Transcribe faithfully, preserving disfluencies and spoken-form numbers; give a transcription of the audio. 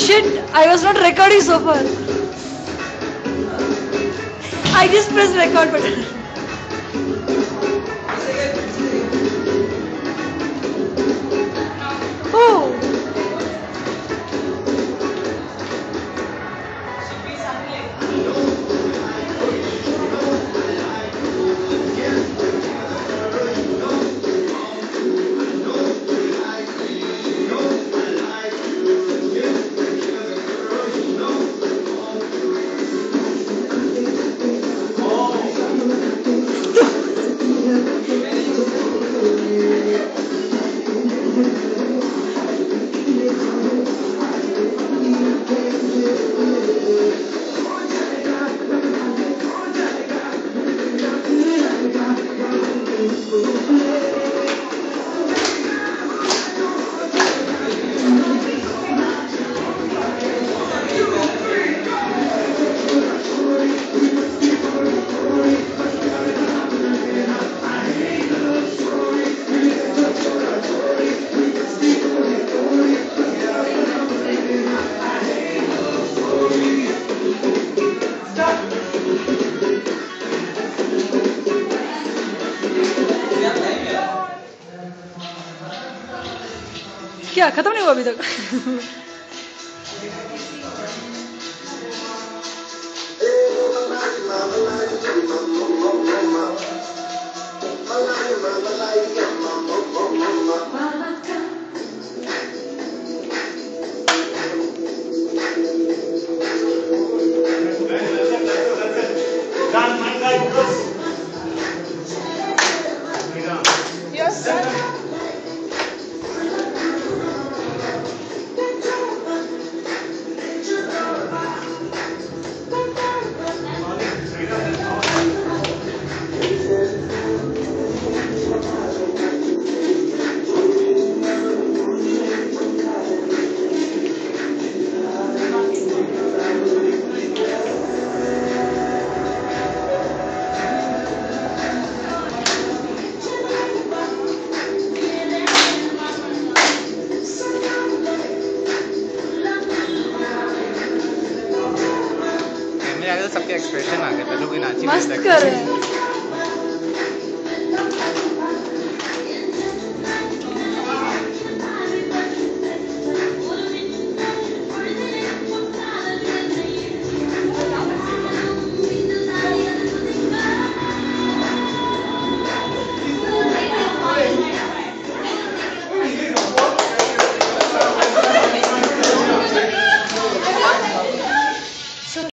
shit, I was not recording so far. I just pressed record button. Oh. क्या खत्म नहीं हुआ अभी तक? Yes, sir. सबके एक्सप्रेशन आ गए, पहले कोई नाची मस्त कर रहे हैं।